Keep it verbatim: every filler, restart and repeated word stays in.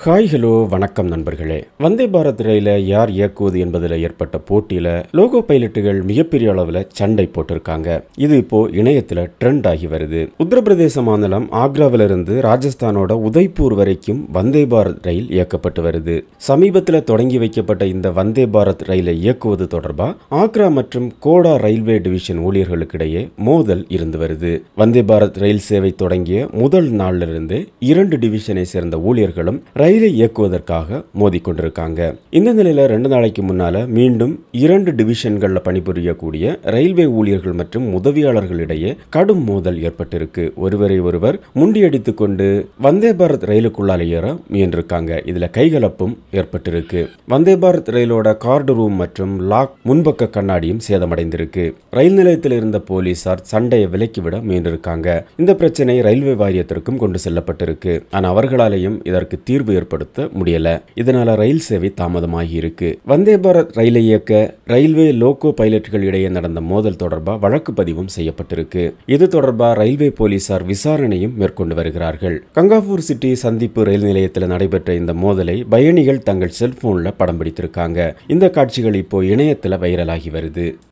Hi hello வணக்கம் நண்பர்களே. வந்தே பாரத் ரயிலை யார் இயக்குவது என்பதில் ஏற்பட்ட போட்டியில் லோகோ பைலட்டுகள் மிகப்பெரிய அளவில் சண்டை போட்டிருக்காங்க. இது இப்போ இணையத்தில் ட்ரெண்ட் ஆகி வருது. உத்தரப்பிரதேச மாநிலம் ஆக்ராவிலிருந்து ராஜஸ்தானோட உதய்பூர் வரைக்கும் வந்தே பாரத் ரயில் இயக்கப்பட்டு வருது. சமீபத்தில் தொடங்கி வைக்கப்பட்ட இந்த வந்தே பாரத் ரயிலை இயக்குவது தொடர்பாக ஆக்ரா மற்றும் கோடா ரயில்வே டிவிஷன் ஊழியர்களுக்கிடையே மோதல் இருந்து வருது. வந்தே பாரத் ரயில் சேவை தொடங்கிய முதல் நாளிலிருந்து இரண்டு டிவிஷனை சேர்ந்த ஊழியர்களும் ரயிலை இயக்குவதற்காக மோதிக்கொண்டிருக்காங்க. இந்த நிலையில ரெண்டு நாளைக்கு முன்னால மீண்டும் இரண்டு டிவிஷன்கள்ல பணிபுரியக்கூடிய ரயில்வே ஊழியர்கள் மற்றும் உதவியாளர்களிடையே கடும் மோதல் ஏற்பட்டிருக்கு. ஒருவரை ஒருவர் முண்டியடித்துக் கொண்டு வந்தே பாரத் ரயிலுக்குள்ளால ஏற முயன்றிருக்காங்க. இதுல கைகலப்பும் ஏற்பட்டிருக்கு. வந்தே பாரத் ரயிலோட கார்டு ரூம் மற்றும் லாக் முன்பக்க கண்ணாடியும் சேதமடைந்திருக்கு. ரயில் நிலையத்தில் இருந்த போலீசார் சண்டையை விலக்கிவிட முயன்றிருக்காங்க. இந்த பிரச்சனை ரயில்வே வாரியத்திற்கும் கொண்டு செல்லப்பட்டிருக்கு. ஆனா அவர்களாலையும் இதற்கு தீர்வு ஏற்படுத்த முடியல. இதனால ரயில் சேவை தாமதமாகி இருக்கு. வந்தே பாரத் ரயிலை இயக்க ரயில்வே லோகோ பைலட்டுகள் இடையே நடந்த மோதல் தொடர்பாக வழக்கு பதிவும் செய்யப்பட்டிருக்கு. இது தொடர்பாக ரயில்வே போலீசார் விசாரணையும் மேற்கொண்டு வருகிறார்கள். கங்காபூர் சிட்டி சந்திப்பு ரயில் நிலையத்தில் நடைபெற்ற இந்த மோதலை பயணிகள் தங்கள் செல்போன்ல படம் பிடித்திருக்காங்க. இந்த காட்சிகள் இப்போ இணையத்தில் வைரலாகி வருது.